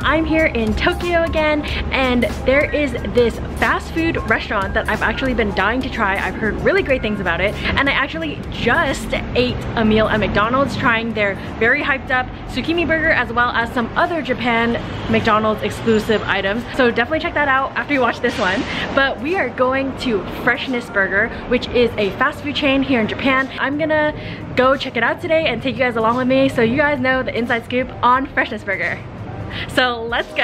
I'm here in Tokyo again, and there is this fast food restaurant that I've actually been dying to try. I've heard really great things about it, and I actually just ate a meal at McDonald's trying their very hyped up Tsukimi burger as well as some other Japan McDonald's exclusive items. So definitely check that out after you watch this one. But we are going to Freshness Burger, which is a fast food chain here in Japan. I'm gonna go check it out today and take you guys along with me so you guys know the inside scoop on Freshness Burger. So let's go.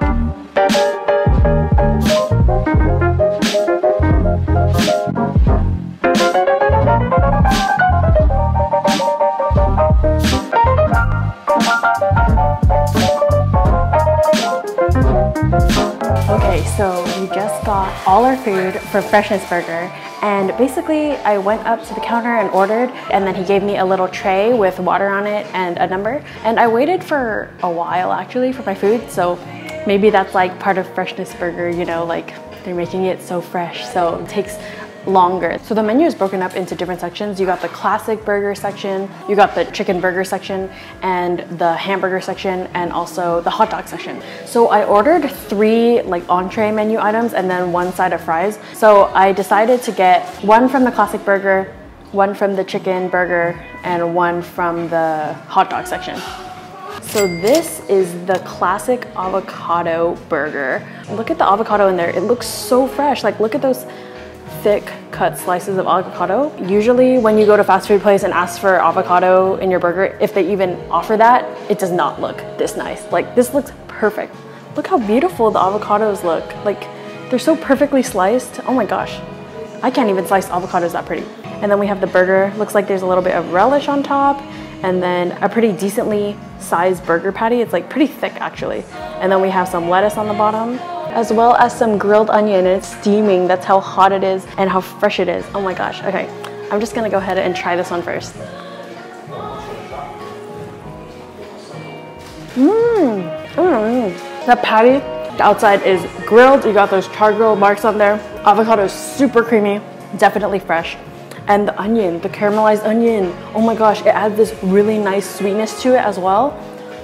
Okay, so we just got all our food for Freshness Burger, and basically I went up to the counter and ordered, and then he gave me a little tray with water on it and a number, and I waited for a while actually for my food, so maybe that's like part of Freshness Burger, you know, like they're making it so fresh, so it takes longer. So the menu is broken up into different sections. You got the classic burger section, you got the chicken burger section, and the hamburger section, and also the hot dog section. So I ordered 3 like entree menu items and then 1 side of fries. So I decided to get 1 from the classic burger, 1 from the chicken burger, and 1 from the hot dog section. So this is the classic avocado burger. Look at the avocado in there. It looks so fresh. Like look at those thick cut slices of avocado. Usually when you go to fast food place and ask for avocado in your burger, if they even offer that, it does not look this nice. Like this looks perfect. Look how beautiful the avocados look. Like they're so perfectly sliced. Oh my gosh. I can't even slice avocados that pretty. And then we have the burger. Looks like there's a little bit of relish on top, and then a pretty decently sized burger patty. It's like pretty thick actually. And then we have some lettuce on the bottom, as well as some grilled onion, and it's steaming. That's how hot it is and how fresh it is. Oh my gosh. Okay, I'm just gonna go ahead and try this one first. The patty, the outside is grilled. You got those char grill marks on there. Avocado is super creamy, definitely fresh. And the onion, the caramelized onion, oh my gosh, it adds this really nice sweetness to it as well.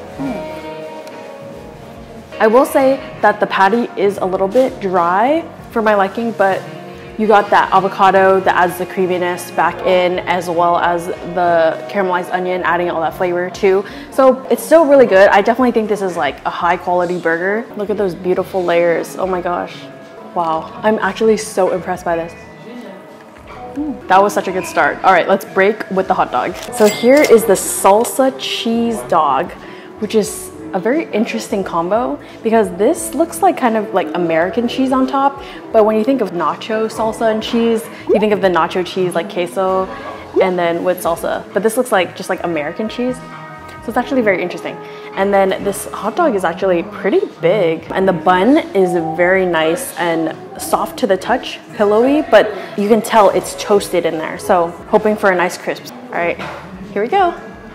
I will say that the patty is a little bit dry for my liking, but you got that avocado that adds the creaminess back in, as well as the caramelized onion adding all that flavor too. So it's still really good. I definitely think this is like a high quality burger. Look at those beautiful layers. Oh my gosh. Wow. I'm actually so impressed by this. That was such a good start. All right, let's break with the hot dog. So here is the salsa cheese dog, which is a very interesting combo because this looks like kind of like American cheese on top, but when you think of nacho salsa and cheese, you think of the nacho cheese like queso and then with salsa, but this looks like just like American cheese. So it's actually very interesting. And then this hot dog is actually pretty big, and the bun is very nice and soft to the touch, pillowy, but you can tell it's toasted in there. So hoping for a nice crisp. All right, here we go.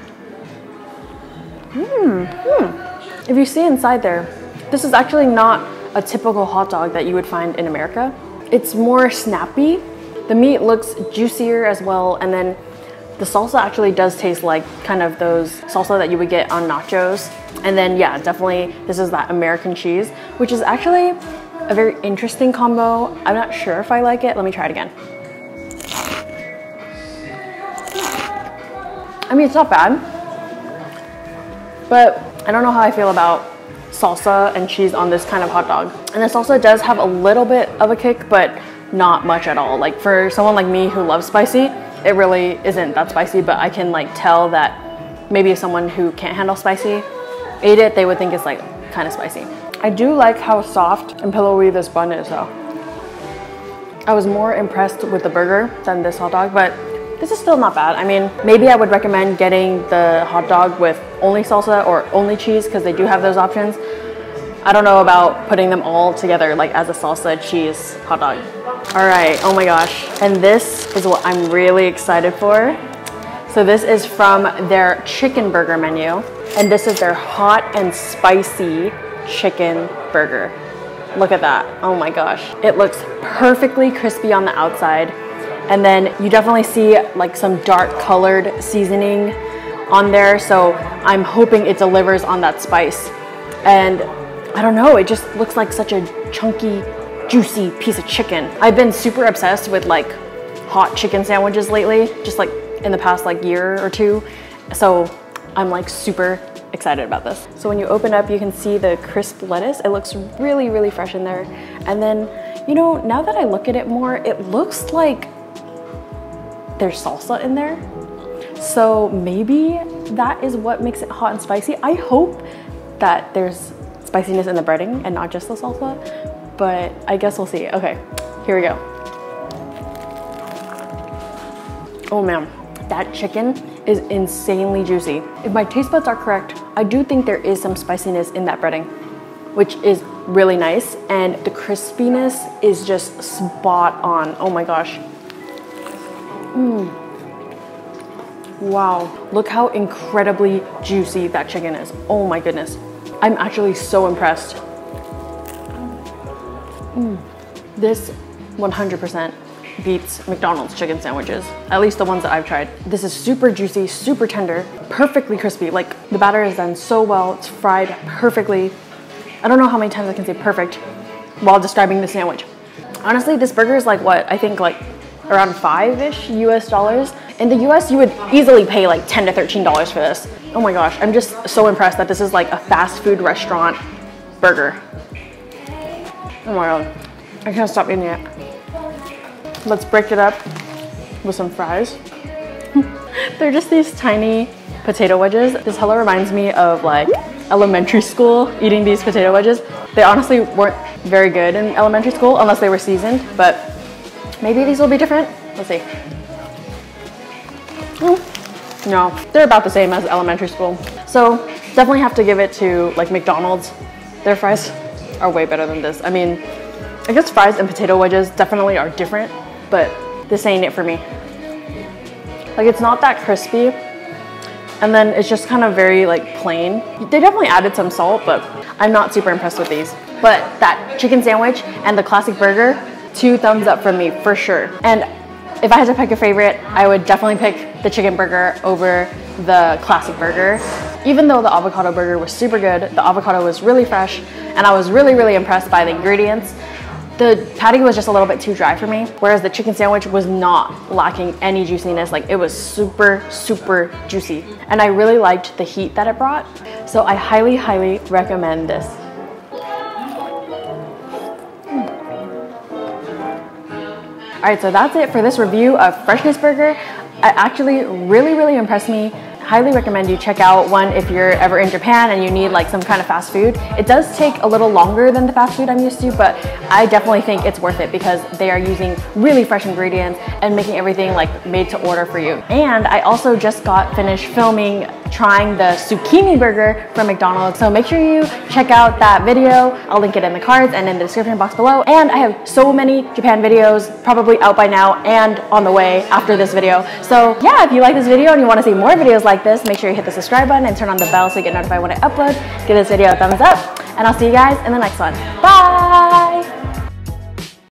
If you see inside there, this is actually not a typical hot dog that you would find in America. It's more snappy. The meat looks juicier as well, and then the salsa actually does taste like kind of those salsa that you would get on nachos. And then yeah, definitely this is that American cheese, which is actually a very interesting combo. I'm not sure if I like it. Let me try it again. I mean, it's not bad, but I don't know how I feel about salsa and cheese on this kind of hot dog. And the salsa does have a little bit of a kick, but not much at all. Like for someone like me who loves spicy, it really isn't that spicy, but I can like tell that maybe someone who can't handle spicy ate it, they would think it's like kind of spicy. I do like how soft and pillowy this bun is though. I was more impressed with the burger than this hot dog, but this is still not bad. I mean, maybe I would recommend getting the hot dog with only salsa or only cheese because they do have those options. I don't know about putting them all together like as a salsa cheese hot dog. All right, oh my gosh. And this is what I'm really excited for. So this is from their chicken burger menu, and this is their hot and spicy chicken burger. Look at that, oh my gosh. It looks perfectly crispy on the outside, and then you definitely see like some dark colored seasoning on there, so I'm hoping it delivers on that spice. And I don't know, it just looks like such a chunky, juicy piece of chicken. I've been super obsessed with like hot chicken sandwiches lately, just like in the past like year or two. So I'm like super excited about this. So when you open up, you can see the crisp lettuce. It looks really, really fresh in there. And then, you know, now that I look at it more, it looks like there's salsa in there. So maybe that is what makes it hot and spicy. I hope that there's spiciness in the breading and not just the salsa, but I guess we'll see. Okay, here we go. Oh man, that chicken is insanely juicy. If my taste buds are correct, I do think there is some spiciness in that breading, which is really nice. And the crispiness is just spot on. Oh my gosh. Wow, look how incredibly juicy that chicken is. Oh my goodness. I'm actually so impressed. This 100% beats McDonald's chicken sandwiches, at least the ones that I've tried. This is super juicy, super tender, perfectly crispy. Like the batter is done so well, it's fried perfectly. I don't know how many times I can say perfect while describing the sandwich. Honestly, this burger is like what, I think like around $5-ish US. In the US, you would easily pay like $10 to $13 for this. Oh my gosh, I'm just so impressed that this is like a fast food restaurant burger. Oh my god, I can't stop eating it. Let's break it up with some fries. They're just these tiny potato wedges. This hella reminds me of like elementary school, eating these potato wedges. They honestly weren't very good in elementary school unless they were seasoned, but maybe these will be different. Let's see. No, they're about the same as elementary school. So definitely have to give it to like McDonald's. Their fries are way better than this. I mean, I guess fries and potato wedges definitely are different, but this ain't it for me. Like it's not that crispy, and then it's just kind of very like plain. They definitely added some salt, but I'm not super impressed with these. But that chicken sandwich and the classic burger, 2 thumbs up from me for sure. And if I had to pick a favorite, I would definitely pick the chicken burger over the classic burger. Even though the avocado burger was super good, the avocado was really fresh, and I was really, really impressed by the ingredients. The patty was just a little bit too dry for me, whereas the chicken sandwich was not lacking any juiciness. Like it was super, super juicy. And I really liked the heat that it brought. So I highly, highly recommend this. All right, so that's it for this review of Freshness Burger. It actually really, really impressed me. Highly recommend you check out one if you're ever in Japan and you need like some kind of fast food. It does take a little longer than the fast food I'm used to, but I definitely think it's worth it because they are using really fresh ingredients and making everything like made to order for you. And I also just got finished filming trying the zucchini burger from McDonald's. So make sure you check out that video. I'll link it in the cards and in the description box below. And I have so many Japan videos probably out by now and on the way after this video. So yeah, if you like this video and you want to see more videos like this, make sure you hit the subscribe button and turn on the bell so you get notified when I upload. Give this video a thumbs up, and I'll see you guys in the next one. Bye!